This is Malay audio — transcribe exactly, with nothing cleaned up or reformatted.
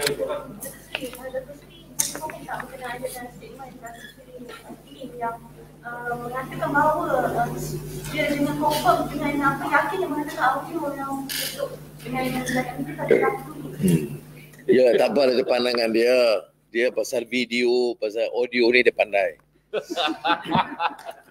mengatakan bahawa dia dengan confirm dengan apa yakin yang mengatakan audio yang untuk dengan yang tindakan itu tak berlaku. Ya, tak apa lah pandangan dia. Dia pasal video, pasal audio ni dia pandai.